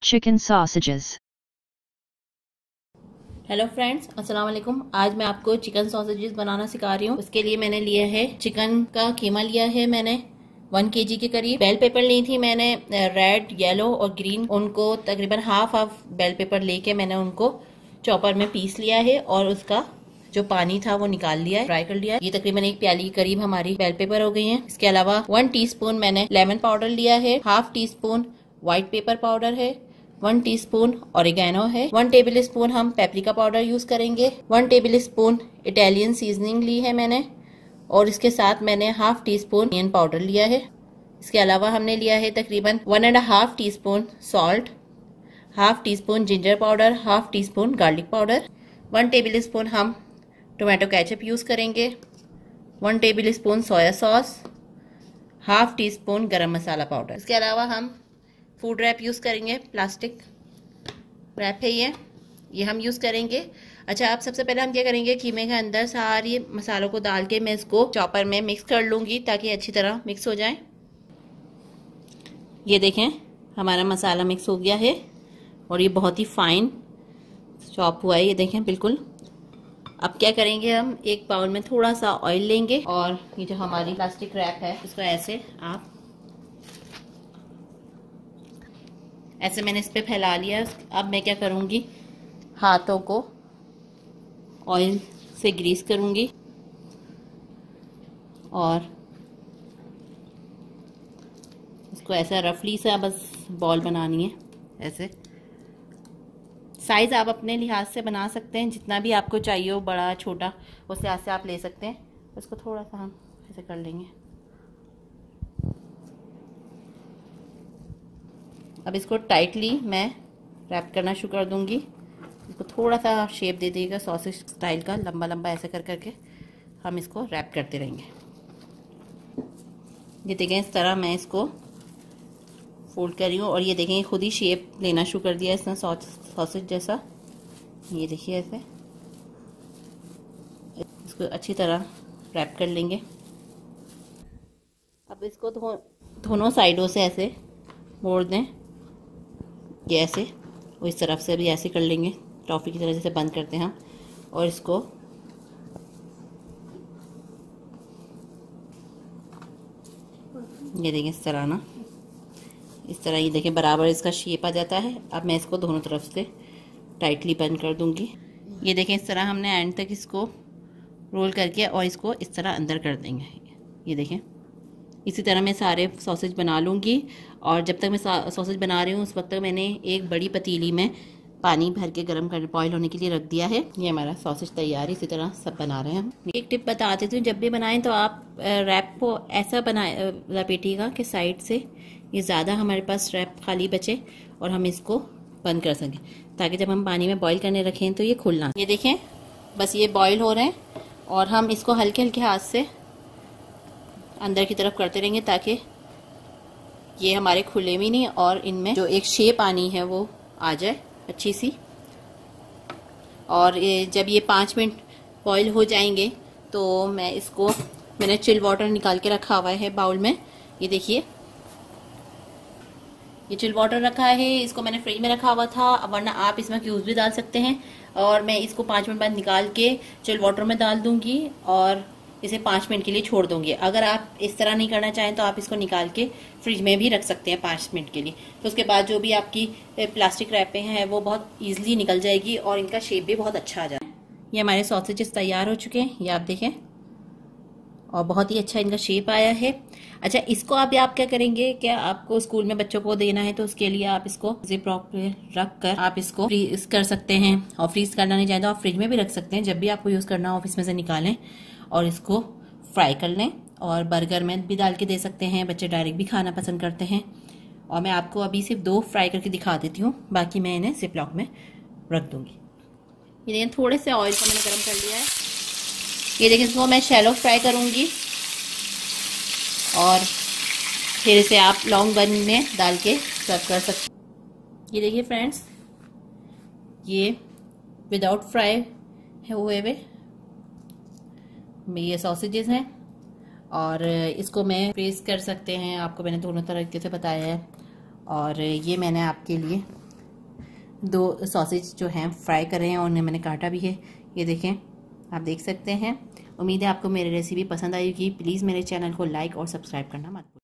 Chicken sausages. Hello friends, अस्सलाम वालेकुम। आज मैं आपको चिकन सॉसेजेस बनाना सिखा रही हूँ। उसके लिए मैंने लिया है चिकन का कीमा लिया है मैंने 1 kg के करीब। बेल पेपर ली थी मैंने रेड, येलो और ग्रीन। उनको तकरीबन हाफ बेल पेपर लेके मैंने उनको चॉपर में पीस लिया है और उसका जो पानी था वो निकाल लिया है, फ्राई कर लिया है। ये तकरीबन 1 प्याली के करीब हमारी बेल पेपर हो गई है। इसके अलावा 1 टीस्पून मैंने लेमन पाउडर लिया है, half teaspoon white pepper powder है, 1 टीस्पून ऑरिगेनो है, 1 टेबल स्पून हम पेपरिका पाउडर यूज करेंगे, 1 टेबल स्पून इटालियन सीजनिंग ली है मैंने और इसके साथ मैंने हाफ टीस्पून अनियन पाउडर लिया है। इसके अलावा हमने लिया है तकरीबन 1.5 teaspoon salt, half teaspoon ginger powder, half teaspoon garlic powder, 1 table spoon हम टोमेटो केचप यूज करेंगे, 1 table spoon soya sauce, half teaspoon garam masala powder. इसके अलावा हम फूड रैप यूज़ करेंगे, प्लास्टिक रैप है ये हम यूज़ करेंगे। अच्छा, अब सबसे पहले हम क्या करेंगे, कीमे के अंदर सारी मसालों को डाल के मैं इसको चॉपर में मिक्स कर लूँगी ताकि अच्छी तरह मिक्स हो जाए। ये देखें हमारा मसाला मिक्स हो गया है और ये बहुत ही फाइन चॉप हुआ है, ये देखें बिल्कुल। अब क्या करेंगे, हम एक बाउल में थोड़ा सा ऑयल लेंगे और ये जो हमारी प्लास्टिक रैप है इसको ऐसे मैंने इस पे फैला लिया। अब मैं क्या करूंगी, हाथों को ऑयल से ग्रीस करूंगी और इसको ऐसा रफली सा बस बॉल बनानी है। ऐसे साइज आप अपने लिहाज से बना सकते हैं, जितना भी आपको चाहिए हो, बड़ा छोटा उस लिहाज से आप ले सकते हैं। इसको थोड़ा सा हम ऐसे कर लेंगे। अब इसको टाइटली मैं रैप करना शुरू कर दूंगी। इसको थोड़ा सा शेप दे देगा सॉसेज स्टाइल का, लंबा लंबा ऐसे कर करके हम इसको रैप करते रहेंगे। ये देखें इस तरह मैं इसको फोल्ड कर रही हूँ और ये देखें खुद ही शेप लेना शुरू कर दिया इसने सॉसेज जैसा। ये देखिए ऐसे इसको अच्छी तरह रैप कर लेंगे। अब इसको दोनों साइडों से ऐसे मोड़ दें, ये ऐसे, और इस तरफ से भी ऐसे कर लेंगे, टॉफ़ी की तरह जैसे बंद करते हैं हम। और इसको ये देखें इस तरह ना, इस तरह ये देखें बराबर इसका शेप आ जाता है। अब मैं इसको दोनों तरफ से टाइटली बंद कर दूंगी। ये देखें इस तरह हमने एंड तक इसको रोल करके और इसको इस तरह अंदर कर देंगे। ये देखें इसी तरह मैं सारे सॉसेज बना लूँगी और जब तक मैं सॉसेज बना रही हूँ उस वक्त तक मैंने एक बड़ी पतीली में पानी भर के गर्म कर बॉयल होने के लिए रख दिया है। ये हमारा सॉसेज तैयार है। इसी तरह सब बना रहे हैं हम। एक टिप बता देती हूँ, जब भी बनाएं तो आप रैप को ऐसा लपेटिएगा कि साइड से ये ज़्यादा हमारे पास रैप खाली बचे और हम इसको बंद कर सकें, ताकि जब हम पानी में बॉयल करने रखें तो ये खुलना। ये देखें बस ये बॉयल हो रहे हैं और हम इसको हल्के हल्के हाथ से अंदर की तरफ करते रहेंगे ताकि ये हमारे खुले भी नहीं और इनमें जो एक शेप आनी है वो आ जाए अच्छी सी। और जब ये 5 मिनट बॉईल हो जाएंगे तो मैंने चिल वाटर निकाल के रखा हुआ है बाउल में। ये देखिए ये चिल वाटर रखा है, इसको मैंने फ्रिज में रखा हुआ था, वरना आप इसमें क्यूब्स भी डाल सकते हैं। और मैं इसको 5 मिनट बाद निकाल के चिल वाटर में डाल दूंगी और इसे 5 मिनट के लिए छोड़ दूंगी। अगर आप इस तरह नहीं करना चाहें तो आप इसको निकाल के फ्रिज में भी रख सकते हैं 5 मिनट के लिए। तो उसके बाद जो भी आपकी प्लास्टिक रैपें हैं वो बहुत ईजिली निकल जाएगी और इनका शेप भी बहुत अच्छा आ जाए। ये हमारे सॉसेजेस तैयार हो चुके हैं, ये आप देखें, और बहुत ही अच्छा इनका शेप आया है। अच्छा, इसको आप क्या करेंगे, क्या आपको स्कूल में बच्चों को देना है तो उसके लिए आप इसको जिप लॉक पे रख कर आप इसको फ्रीज कर सकते हैं। और फ्रीज करना नहीं चाहें तो आप फ्रिज में भी रख सकते हैं। जब भी आपको यूज करना हो ऑफिस में से निकालें और इसको फ्राई कर लें और बर्गर में भी डाल के दे सकते हैं। बच्चे डायरेक्ट भी खाना पसंद करते हैं। और मैं आपको अभी सिर्फ 2 फ्राई करके दिखा देती हूँ, बाकी मैं इन्हें जिप लॉक में रख दूंगी। ये देखिए थोड़े से ऑयल को मैंने गर्म कर लिया है। ये देखिए इसको मैं शैलो फ्राई करूंगी और फिर इसे आप लॉन्ग बन में डाल के सर्व कर सकते हैं। ये देखिए फ्रेंड्स, ये विदाउट फ्राई हुए ये सॉसेजेस हैं और इसको मैं फ्रीज कर सकते हैं। आपको मैंने दोनों तरीके से बताया है। और ये मैंने आपके लिए 2 सॉसेज जो हैं फ्राई कर रहे हैं और उन्हें मैंने काटा भी है। ये देखें, आप देख सकते हैं। उम्मीद है आपको मेरी रेसिपी पसंद आई होगी। प्लीज़ मेरे चैनल को लाइक और सब्सक्राइब करना मत भूलिए।